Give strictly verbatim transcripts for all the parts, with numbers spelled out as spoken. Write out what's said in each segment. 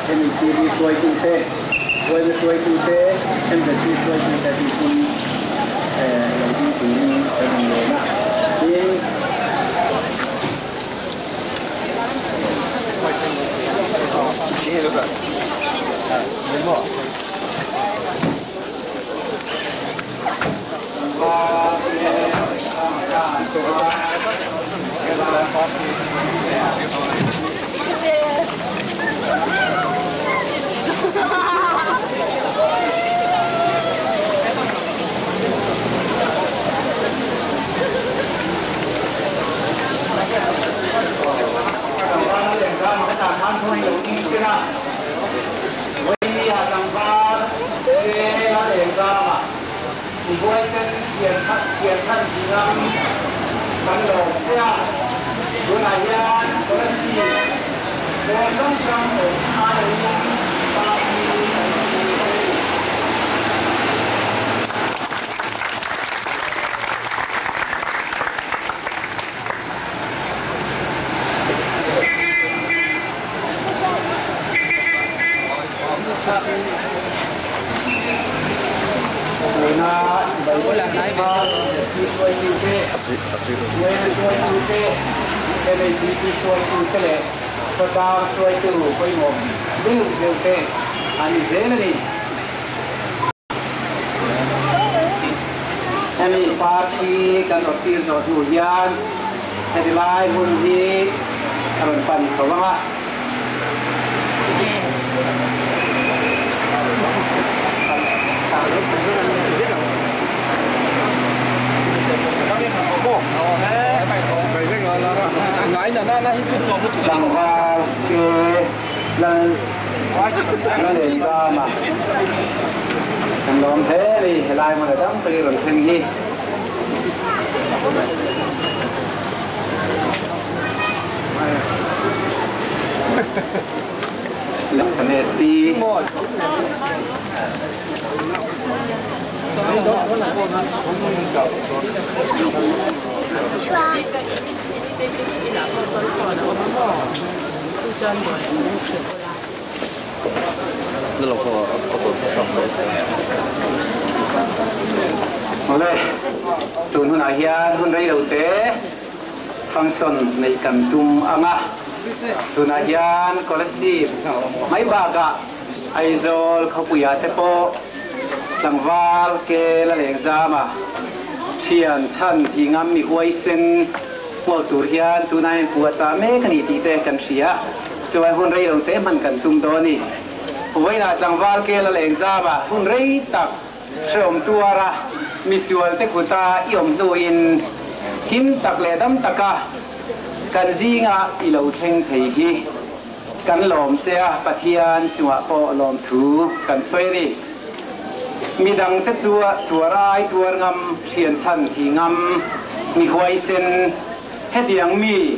em mình chỉ đi xuôi tu thế xuôi đi xuôi tu thế emจะđi xuôi tu thế thì cũngเราđiถึงเป็นเลยนะนี่นี่รู้ป่ะไม่หมด你不会跟眼看眼看几张传统这样，有哪些可能是我刚刚有他有一八一Así, así. Bueno, soy usted, que me dice soy usted, porque soy tú, soy yo. Digo que usted, a mi gente. A mi party, cuando quiero estudiar, el live un día, a ver para mi programa. Đằng vào cái lần nó để ra mà thằng làm thế thì lại mà đóng từ rồi thêm gì lập cái này đi rất là khó có tổ chức tập đấy. Ok, tuần hôm nay hiện hôm nay đầu tế function này cần tum ama tuần này hiện có là gì mấy bà cả ai rồi không bùi thế po đằng val ke là leng ra mà thiền chân thì ngắm mi huay sen qua tuổi hiện tuần này của ta mấy cái này thì bé cần xía cho hôm nay đầu tế mình cần tum đó nè với là đằng val ke là leng ra mà hôm nay tập sớm tua ra mi sual te của ta yom doin kim tak le dam taka kan zinga ilo theng thei hi kan lom se pathian chuwa po lom thu kan soi ri mi dang te tua tua rai tua ngam thian chan thi ngam mi huai sen hediang mi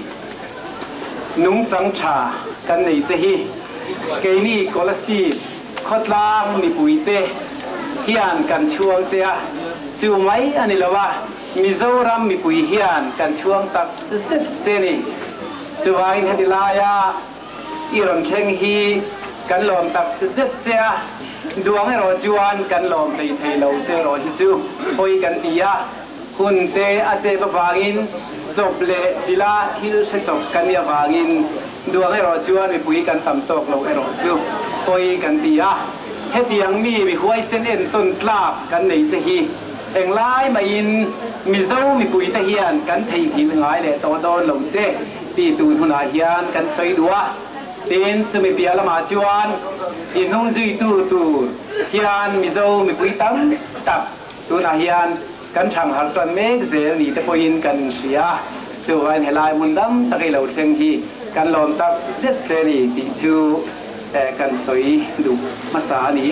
nung chang tha kan nei che hi ke ni kolasi khotlang mi puite hian kan chuang che chu mai ani lawa Mizoram mi pui hian kan chuang tak zet cheni chuai hedilaya iron kheng hi kan lom tak zet chea duang ero chuan kan lom thei thei lo che ro hi chu hoi kan tia hun te a che ba wangin zoble chila hil se chok kan ya wangin duang ero chuan mi pui kan tam tok lo ero chu hoi kan tia hetiang mi mi huai sen en ton tlap kan nei che hi eng lai mà in mi dâu mi bùi ta hiền cắn thầy thì ngái để to to lồng xe thì tụi hun à hiền cắn xoay đua tên cho mi bia là mà chuan in hông duy tu tu hiền mi dâu mi bùi tắm tập tụi à hiền cắn thằng hạt toàn mấy dễ nỉ ta bôi in cắn xía rồi anh lai muốn đắm ta cái lẩu thêm thì cắn lòm tập rất dễ nỉ thì chú cắn xoay đủ masa nỉ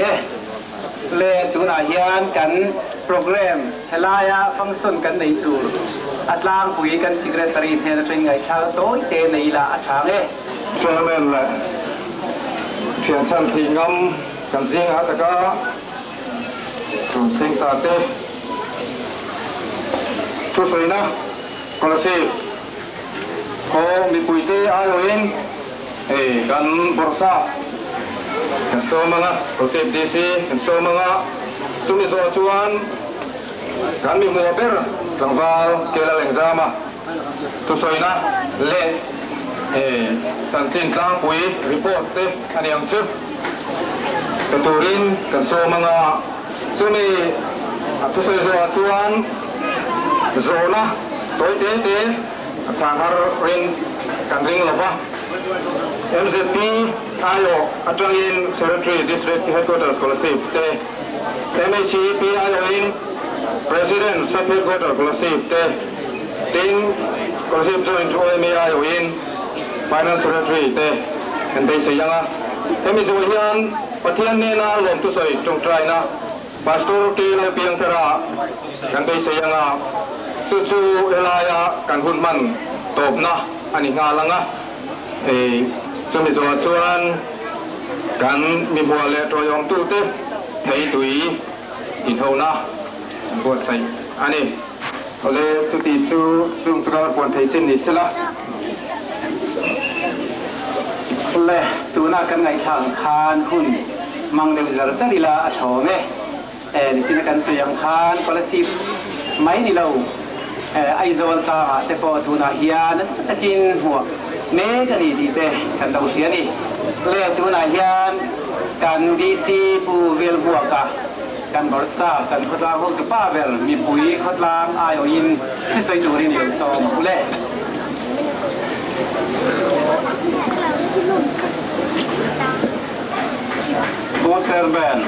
le tụi à hiền cắn program helaya function kan nei tu atlang pui kan secretary he na tring ngai thal toi te nei la athang e chairman la thian chan thi ngam kan jing ha ta ka tum sing ta te tu soi na ko se ko mi pui te a loin e kan borsa กันโซมังอ่ะโปรเซสดีซีกันโซมังอ่ะซุ่มโซชวนกันมีมัวเปอร์หลังวาลเกล้าเล็งซามาทุกส่วนนะเล่เอสันจินตั้งปุยรีพอร์ตเตอันยังชุดกันตูรินกันโซมังอ่ะซุ่มทุกส่วนโซชวนโซนะตัวเตเตสังหารรินกันริงหรอปะM Z P ayo Atrangin Secretary District Headquarters Scholarship te M H P ayo in President Sub Headquarters Scholarship te Tin Scholarship Joint O M A ayo in Finance Secretary te kan te sayanga M H P hian pathian ne na lom tu soi trong trai na Pastor ke le piang thara kan te sayanga chu chu elaya kan hun man top na ani nga langaเอจะมีส่วนชวนกันมีบัวเละตัวยองตู้เต้ไทยตุยอินโทนะบัวใส่อันนี้เขาเลยสุติชูจุ่มตรอดบนไทยเช่นนี้ใช่ละเลยตัวนักกันไงทางคานหุ่นมังเดวิจารณ์ดีละชอบไหมเออนี่สินักกันเสียงคานพลสิบไม่นี่เราเออไอโซลตาแต่พอตัวนักยานั่นสกินหัวเมกันดีดีเต้กันดาวเสียนี่เล่ตัวนายยันกันดีซีปูเวลบัวกะกันบริษัทกันขดลางพวกกระป้าเวลมีปุ๋ยขดลางอายอินที่ใส่ตัวนี่เหลืองซองเล่โบเซอร์แบน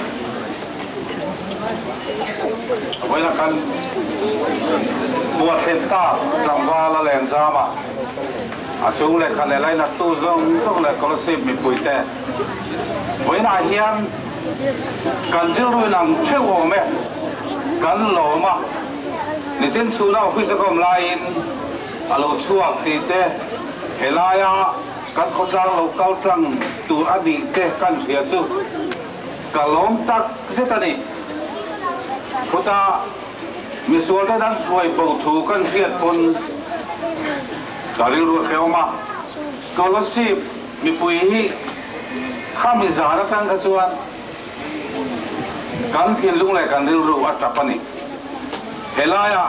ไว้ละกันบวชเฮต้าจังหวะละแหลงซามาอาสูงเลยคันเลยนักตู้ซงต้องเลยก็รู้สึกมีปุ๋ยแต่ไว้หน้าเฮียนกันจะรู้นังเชื่อว่าไหมกันหล่อมาในเส้นสูงเราพิจารณาลายอินอารมณ์ชั่วตีเต้เฮลายากันคนเราเราเก้าจังตัวอดีตเต้กันเสียจู่กันล้มตักเสตนี่พุทธามีส่วนได้ดันช่วยปูถูกันเสียคนdari luar keoma, scholarship mi puihi, kami zara kan kacuan, kan tian lung lek kan diru atapani, helaya,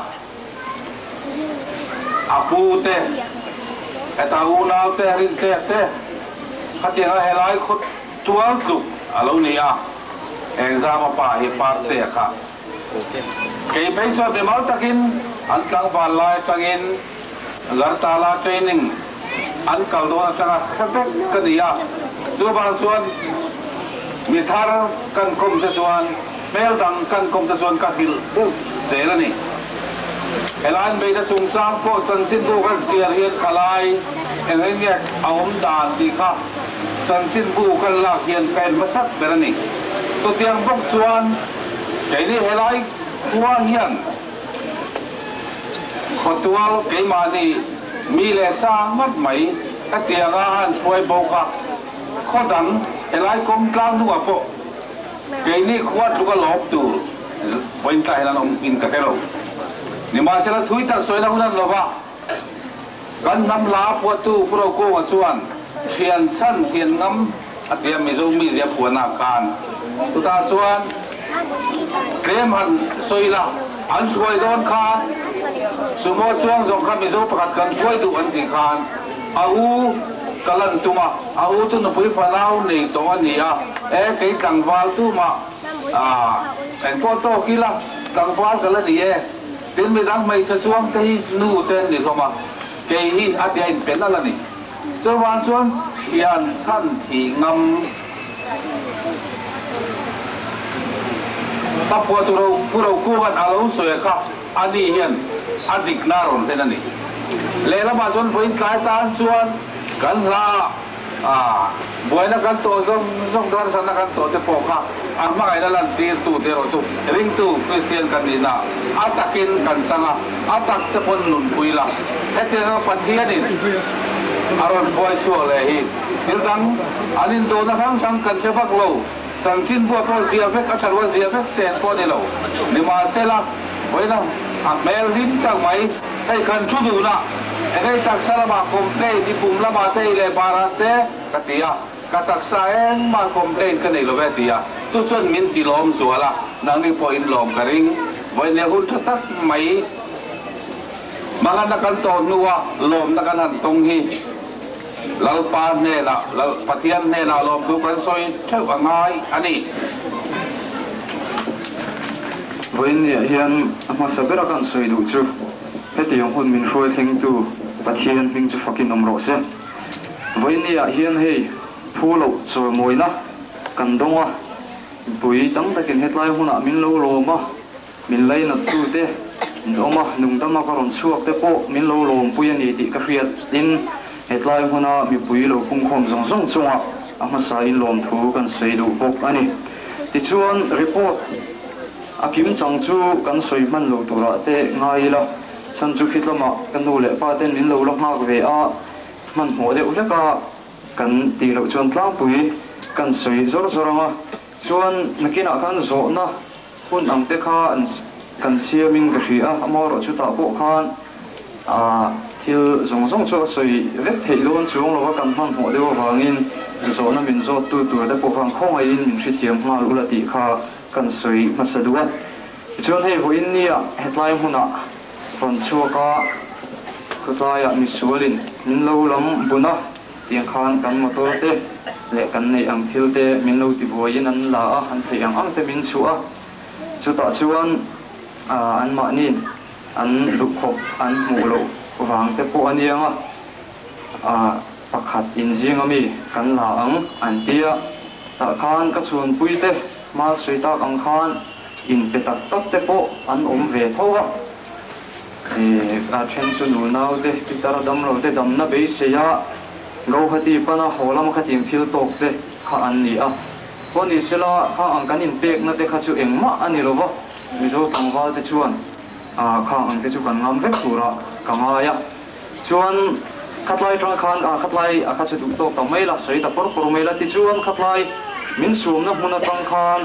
apu te, etahuna te rin te te, katiang helai khut tual tu, alau niya, exam apa hipar te ka, kei penso demal takin, antang balai tangin. Gartala training an kaldona tanga khapek kadiya chuba chuan mithar kan kom te chuan mel dang kan kom te chuan ka hil zelani elan be da chung chang po chan sin bu kan siar hian khalai engai nge aum dan ti kha chan sin bu kan la hian kain masak berani to tiang bok chuan kaini helai huwa hianคนตัวเกี่ยมาดีมีเลซ่ามัดไหมถ้าเตียงอาหารช่วยบอกว่าข้อดังไอ้ไรกลมกลางทุกอ่ะพวกเกี่ยนี่ขวดลูกก็หลบตัววันใจเราอินกับเรานี่มาเสร็จแล้วทุยตัดสวยนะคุณนั่นหรอวะกันน้ำลาปวดตู้พวกโก้ชวนเทียนสั้นเทียนน้ำอาเตียมีโจมีเรียบหัวหน้าการตุตาชวนเกมหันสวยละอันช่วยโดนคานสมมติช่วงสงครามมิโซประกาศกันช่วยดูอันที่คานอาหูกลันตุมาอาหูตุนปุยพนาวนี่ตัวนี้อ่ะเอ๊ะไอ้ตังวาลตุมาอ่าแต่พอโตกี่ละตังวาลกันละนี่เอ๊ะเดินไม่ดังไม่จะช่วงที่นู่นเต้นนี่เข้ามาเกี่ยอาเดียนเป็นอะไรนี่ช่วงวันช่วงยันสั้นที่งำถ้าพวกเราพวกเราคู่กันเอาสวยครับอันนี้เห็นอันดิกนารุนเท่านั้นนี่เลละมาชนพูดหลายตาชวนกันละอ่าบัวนักการตัวส่งส่งทารสนักการตัวเตปอกะอันมาไอ้นั่นตีตูเตโรตุริงตูคริสเตียนกันดีนะอัตกินกันสังะอัตเตปนนุนปุยละเอเตอปันเทียนี่อารมณ์บอยชัวเลยฮิเดี๋ยวดังอันนี้โดนนะครับทั้งกันเฉพาะเราสังชินพวกเราเสียเฟกอัชรวเสียเฟกเซนพวกนี้เรานี่มาเสละไว้นะหากแมวลิ้นตั้งไหมให้คันชุดูนะไอ้ตักสารมาคมเต้ที่ปุ่มละมาเต้เลยบาราเต้กติยา katak saeng man complain ka nei lobe tia tu chon min ti lom zuala nang ni po in lom karing voi ne hun thatak mai mga nakan to nuwa lom nakan han tong hi lalpa ne la lal patian ne la lom du kan soi theu angai ani voi ne hian ama sabera kan soi du chu heti yong hun min hroi theng tu pathian ming chu fakin om ro se voi ne hian hei phulo choi moina kan donga bui chang takin hetlai huna min lo loma min lai na tu te oma nung dama karon chuak te po min lo lom pui ani ti ka hriat in hetlai huna mi pui lo pung khom zong zong chunga ama sa in lom thu kan sei du bok ani ti chuan report akim chang chu kan soi man lo tura te ngai la san chu khitlama kan nu le pa ten min lo lo mak ve a man mo de uleka kan ti lo chuan tlang pui kan soi zor zoranga chuan nakina kan zo na hun ang te kha an kan siaming ka hria amaro chu ta po khan a thil zong zong chu soi vek thei lon chuang lo kan man mo de wangin zo na min zo tu tu de po khang khong ai in min hri thiam ma lu la ti kha kan soi masadua chuan hei ho in nia hetlai huna ron chuaka khutaya mi sualin min lo lam buna tiang khan kan motor te le kan nei ang thil te min lo ti buain an la a an thei ang ang te min chu a chu ta chuan a an ma ni an lu khop an mu lo wang te po anianga a pakhat in jing ami kan la ang an tia ta khan ka chuan pui te ma sui tak ang khan in pe tak tak te po an om ve thowa e a chen chu nu nau te pitar dam lo te dam na be se ya go khati pana holam khatim thil tok te kha an ni a poni sela kha ang kan in pek na te kha chu engma ani lowa mi zo tangwal te chuan a kha ang te chu kan ngam vek tura kamaya chuan khatlai tang khan a khatlai a kha chu tok ta mai la sei ta por por mai la ti chuan khatlai min sum na huna tang khan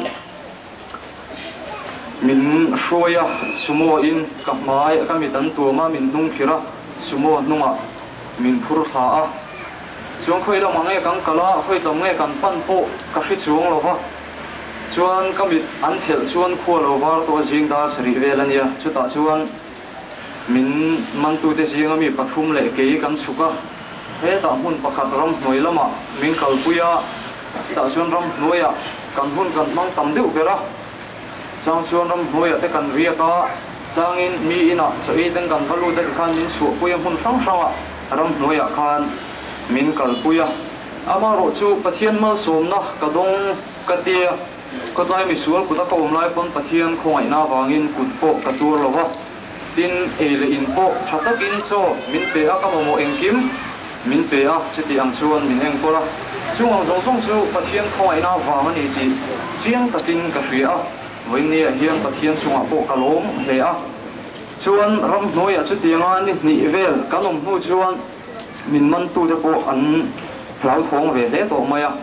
min hroya sumo in ka mai ka mi tan tu ma min nung khira sumo nunga min phur tha a chuan khoi lo mangai kang kala khoi tom nge kan pan po ka hri chuang lo wa chuan ka mi an thel chuan khuwa lo war to jing da sri velania chuta chuan min man tu te jing ami pathum le ke kan suka he ta hun pakhat ram noi lama min kal puya ta chuan ram noya kan hun kan mang tam deuh bera chang chuan ram noya te kan ria ka changin mi ina choi ten kan valu te khan min su puya hun tang tanga ram noya khan min kalpuya amaro chu pathian mal somna kadong katia katlai mi sual kuta ka umlai pon pathian khongai na wangin kutpo katur lowa tin ele in po thatakin cho min pe a kamamo engkim min pe a chiti ang chuan min eng pola chuang zong zong chu pathian khongai na wangani ti chiang takin ka hria voini hiam pathian chunga po kalom le a chuan ram noya chu tianga ni ni vel kanom hu chuan min man tu te po an hlau thong ve le to maya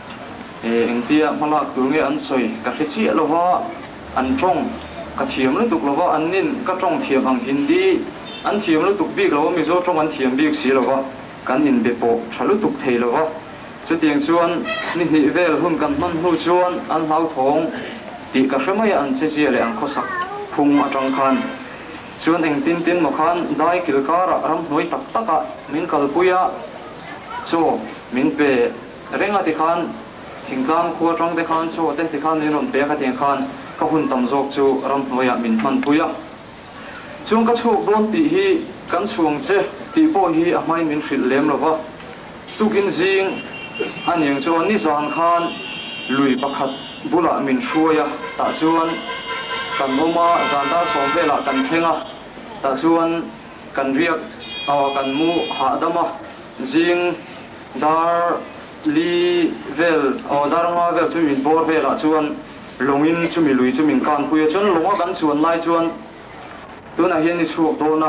e engtia mala tu nge an soi ka khichi lova an tong ka thiam lu tuk lova an nin ka tong thiam ang hindi an thiam lu tuk bik lova mi zo tong an thiam bik si lova kan in be po thalu tuk thei lova chu tiang chuan ni ni vel hun kan man hu chuan an hlau thong ti ka hramaya an che che le ang khosak phung atang khan chuan eng tin tin mo khan dai kilkara ram noi tak taka min kalpuya chu min pe renga ti khan thingtlang khuwa tang te khan chu te ti khan ni ron pe kha tiang khan ka hun tam jok chu ram noya min man puya chung ka chuk don ti hi kan chuang che ti po hi a mai min hril lem lova tukin jing aniang chuan ni zan khan lui pakhat bula min hruaya ta chuan kan moma zanda som vela kan thenga ta chuan kan riak awa kan mu ha dama jing dar li vel aw daranga vel chu min bor vela chuan longin chu mi lui chu min kan puya chuan longa kan chuan lai chuan tuna hian ni chuak dona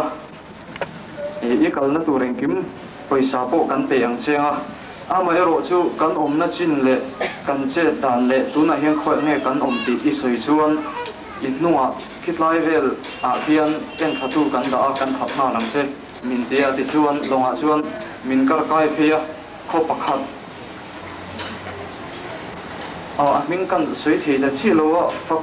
e i kal na tureng kim paisa po kan te ang chenga ama ero chu kan om na chin le kan che dan le tuna hian khoi nge kan om ti i soi chuan innuwa khitlai vel a hian en thatu kan da kan thapna lang se min te a ti chuan longa chuan min kar kai phia kho pakhat à mình cần suy thì là chỉ lo phật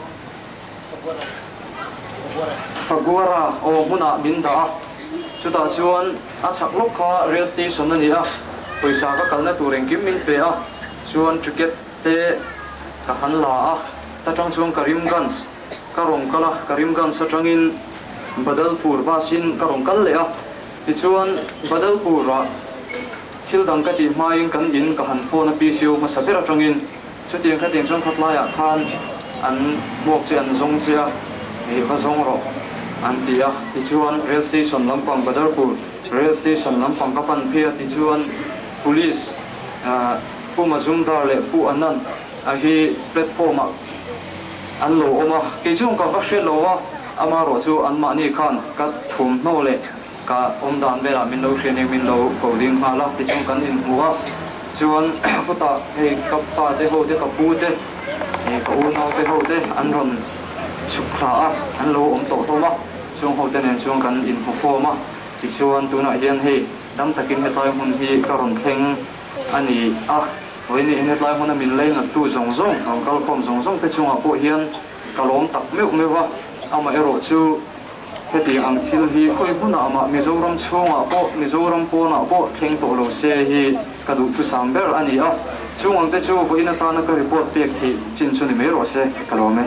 phật guara ô muna min đã chúng ta chuan à chắc lúc kha rail station này à paysa ka kalna turing kim min pe a chuan ticket te ka han la a ta tang chuan Karimganj ka rong kala Karimganj atangin Badalpur basin ka rong kal le a ti chuan Badalpur ra thil dang ka ti hmain kan in ka han phone a pi siu ma sabera atangin chutiang ka tiang chang khatlai a khan an mok che an zong chia ni ka zong ro an ti a ti chuan rail station lampang Badalpur rail station lampang ka pan phia ti chuan police pu ma zum dar le pu anan a hi platform a an lo oma ke chung ka va hre lo wa ama ro chu an ma ni khan ka thum no le ka om dan bela min lo hre ne min lo ko ding ha la ti chung kan in huwa chuan puta he ka pa te ho te ka pu te he ka u no te ho te an ron chuk kha a an lo om to to ma chung ho te nen chung kan in hu fo ma ti chuan tu na hian he dam takin he tai hun hi ka ron thleng ani a hoi ni he tai hun a min lein tu zong zong ang kal pom zong zong te chunga po hian kalom tak meu mewa ama ero chu heti ang thil hi khoi buna ama mizoram chunga po mizoram po na po thleng to lo se hi kadu tu samber ani a chung te chu hoi na ta na ka report pek thi chin chu ni me ro se kalome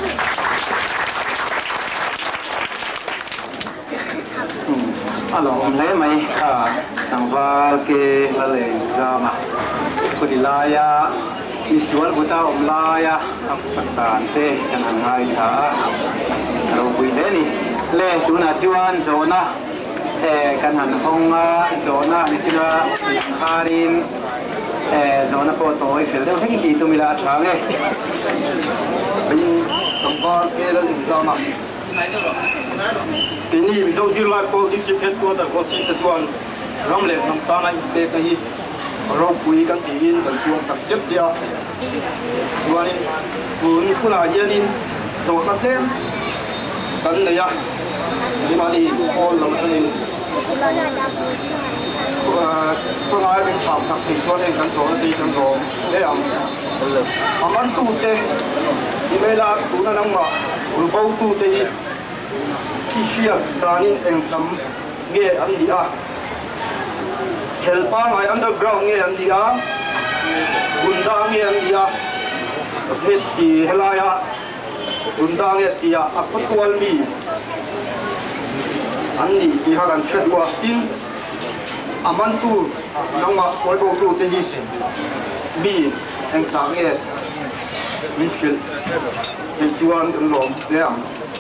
alo om le mai a tangwal ke la le drama kudilaya isual buta om laya am saktan se kanan hai tha ro bui le ni le tuna chuan zona e kan han honga zona ni china kharin e zona po toi fel de heki ki tu mila thange bin tangwal ke la le drama tini mizo zirlai po district headquarter ko sin ta chuan ramle nam ta nai te ka hi ro pui kan ti in kan chuang tak chep dia chuanin pun puna hianin to ta tem kan ne ya ni ma ni all lo ta ni ko ngai bin pham tak ti chuan en kan to ti kan to le am aman tu te ni me la tu na nang ma ul pau tu te hi Kishiya danin engsam nge andi a helpa ngai underground nge andi a gunda nge andi a heti helaya gunda nge ti a akotwal mi anni ti hagan chedwa tin aman tu nangma koi bo tu te hi mi engsam nge min shil ti chuan lom leam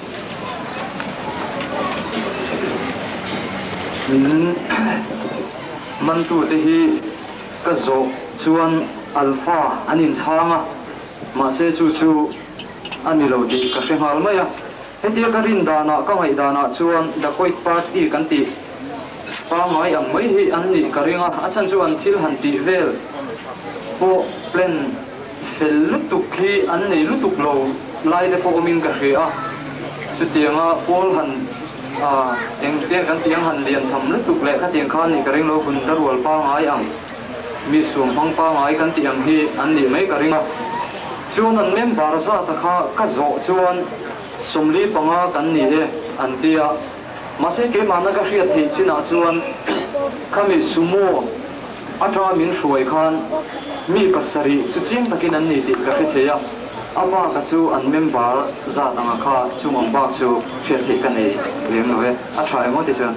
man tu te hi ka zo chuan alpha anin changa ma se chu chu ani lo di ka hrengal mai a heti ka rin dana ka ngai dana chuan da koi party kan ti pa mai ang mai hi an ni ka ringa a chan chuan thil han ti vel po plan fel lutuk hi an nei lutuk lo lai de po min ka hre a chu tianga pol han à tiếng tiếng kan tiếng han lian tham lu tuk le kha tiếng khan ni ka ring lo hun dar wal pa ngai ang mi sum hang pa ngai kan tiang hi an ni mai ka ringa chuan an mem bar za ta kha ka zo chuan somli panga kan ni he an tia ma se ke ma na ka hriat thi china chuan khami sumo atra min hruai khan mi pasari chu chiang takin an ni ti ka hre theya apa ka chu an member za tanga kha chumang ba chu hriat thi ka nei lem lo ve a thai mo ti chuan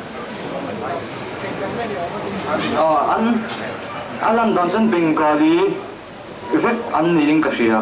a an alan dansan bengali effect an ni ring ka hria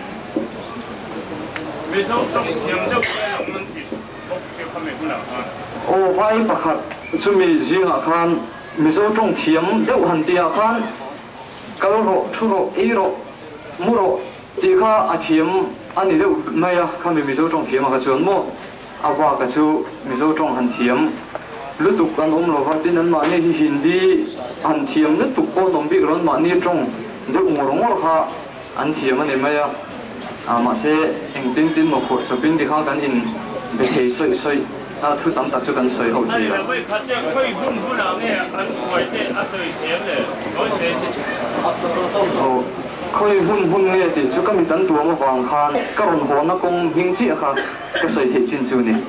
me zo tong thiam zo mun ti bok ke khame kuna ha o vai pakhat chumi zinga khan mizo tong thiam deuh han tia khan kalro thuro eiro muro ti kha a thiam ani deuh mai a kha mi mizo tong thiam ka chuan mo awa ka chu mizo tong han thiam lutuk kan om lo vatin an ma ni hi hindi an thiam lutuk ko nom bi ron ma ni tong deuh ngorong ngor kha an thiam ani mai a a ma se eng tin tin mo kho chopin ti kha kan in be thei soi soi a thu tam tak chu kan soi ho thi ai wei kha che khoi bun bun a nge an khoi te a soi thiam le khoi te o khơi hun hun nghe thì chú các mình tấn tua mà hoàng khan các hồn hồn nó cũng hình chị khá cái sợi thị chín chú này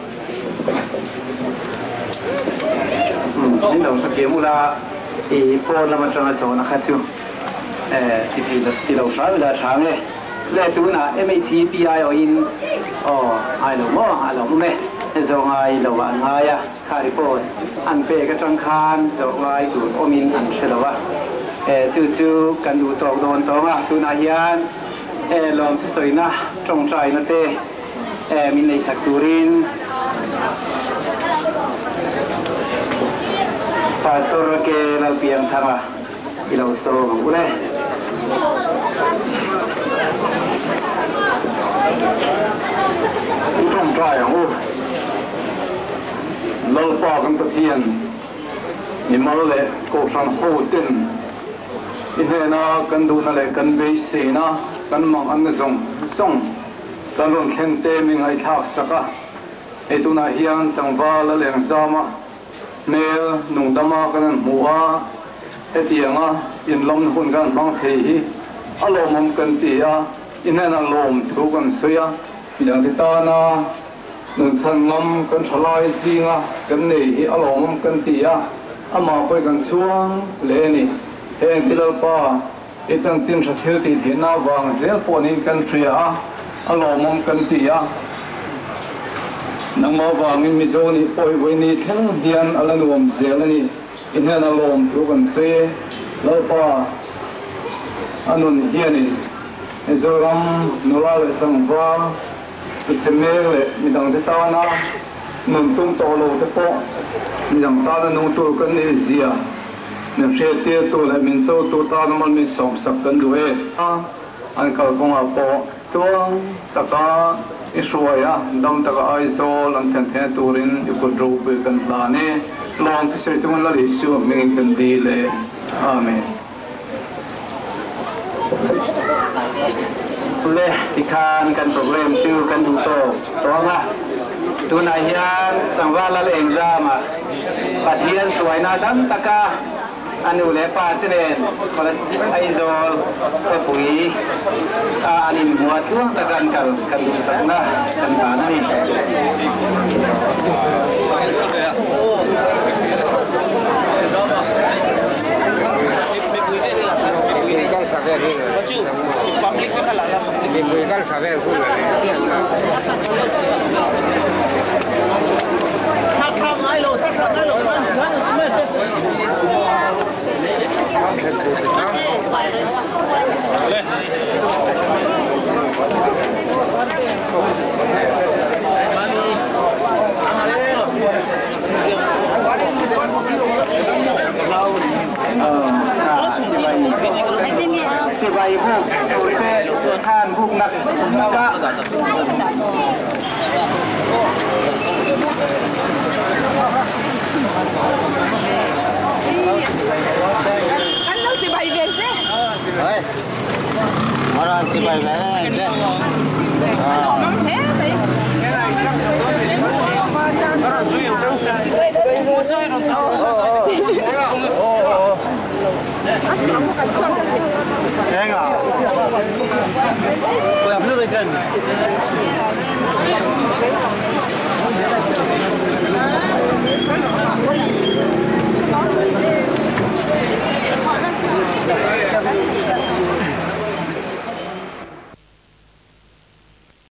นี่เราสังเกตมูลาอีพอเรามาจังหวัดนะครับจูเอ่อที่ที่ที่เราใช้เวลาช้างเลยและตัวน่ะ เอ็ม ไอ ที พี ไอ เอาอินอ๋อไอ้เราบ่ไอ้เราบ่เนี่ยจงไอ้เราอันไงอ่ะคาริโปนอันเปกจังคานจงไอ้ดูโอมินอันเชลวะเอ่อจู่ๆกันดูตอกโดนตองอ่ะตัวนายันเอ่อลองสวยๆนะจงใจนะเต้เอ่อมินในสักตูรินPastor ke lalpiang sama ilaw so ule trong trai ang u lal pa kan pathian ni mal le ko san ho tin ine na kan du na le kan be se na kan mang an zong song kan ron khen te mi ngai thak saka e tu na hian tangwa la leng zama mel nung dama kan muwa e tianga in lom hun kan mang thei hi alomam kan tia inena lom thu kan soya yang kita na nun san ngam kan thalai singa kan nei hi alomam kan tia ama koi kan chuang le ni heng tilal pa itang chin tha thil ti thina wang zel ponin kan tria alomam kan tia nang ma wangin mi zo ni oi voi ni theng hian alanuam zel ani inhen alom thu kan se lo pa anun hian in ezoram nula le tangwa cheme le midang te ta na nun tum to lo te po midang ta na nu tu kan ni zia ne she te tu le min so tu ta na mal min som sak kan du e a an kal kong a po tuang taka Isuaya dam taka aiso lang kan the turin ikudro be kan plane long to say tuman la isu mingin kan dile amen le ikan kan problem siu kan du to to nga tu na hian tangwa la leng zama pathian suai na dam taka anu le pa tren kala aizol te pui anin buat tu takan kal kan sakna kan ban ni public ka kala la public ka sabe ku la thak thak ai lo thak thak ai lo man man me se si bayi bu tu kan bu nak nak anh đâu si bayi về thế rồi orang si bayi về thế thế vậy Enggak. Kau yang perlu ikan.